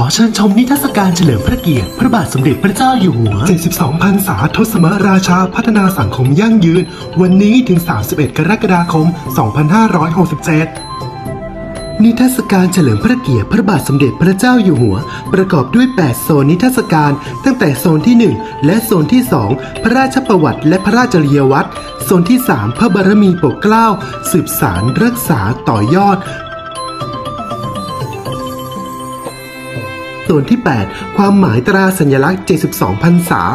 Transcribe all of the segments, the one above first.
อเชิญชมนิทรรศการเฉลิมพระเกียรติพระบาทสมเด็จพระเจ้าอยู่หัว72 พรรษาทศมราชาพัฒนาสังคมยั่งยืนวันนี้ถึง31 กรกฎาคม 2567 นิทรรศการเฉลิมพระเกียรติพระบาทสมเด็จพระเจ้าอยู่หัวประกอบด้วย 8 โซนนิทรรศการตั้งแต่โซนที่ 1 และโซนที่ 2 พระราชประวัติและพระราชจริยวัตรโซนที่ 3 พระบารมีโปรดเกล้าสืบสานรักษาต่อยอดส่วนที่ 8 ความหมายตราสัญลักษณ์72 พรรษา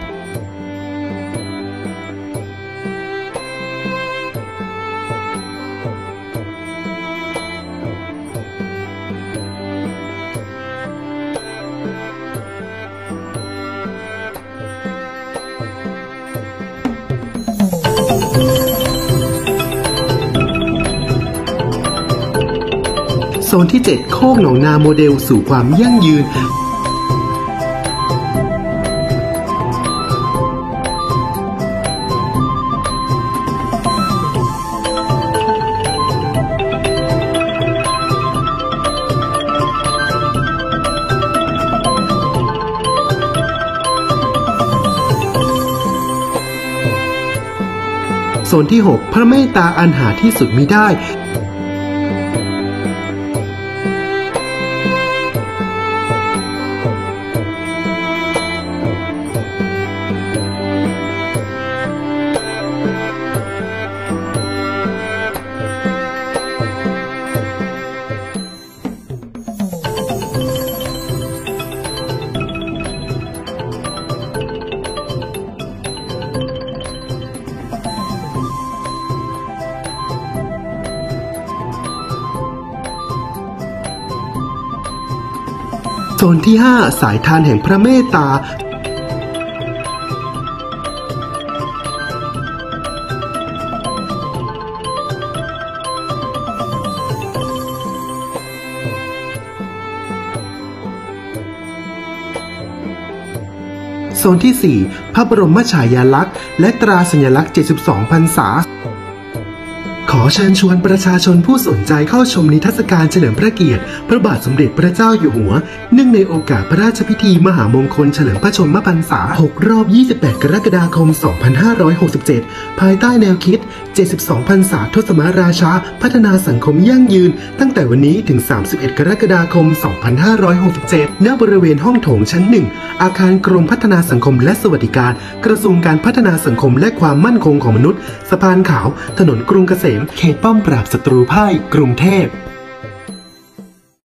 โซนที่ 7 โคกหนองนาโมเดลสู่ความยั่งยืนโซนที่ 6 พระเมตตาอันหาที่สุดมิได้โซนที่ 5 สายทานแห่งพระเมตตาโซนที่ 4 พระบรมฉายาลักษณ์และตราสัญลักษณ์72 พรรษาขอเชิญชวนประชาชนผู้สนใจเข้าชมนิทรรศการเฉลิมพระเกียรติพระบาทสมเด็จพระเจ้าอยู่หัวเนื่องในโอกาสพระราชพิธีมหามงคลเฉลิมพระชนมพรรษา6 รอบ 28 กรกฎาคม 2567 ภายใต้แนวคิด 72 พรรษาทศมราชาพัฒนาสังคมยั่งยืนตั้งแต่วันนี้ถึง 31 กรกฎาคม 2567 ณ บริเวณห้องโถงชั้น 1 อาคารกรมพัฒนาสังคมและสวัสดิการกระทรวงการพัฒนาสังคมและความมั่นคงของมนุษย์สะพานขาวถนนกรุงเกษมเขตป้อมปราบศัตรูพ่ายกรุงเทพ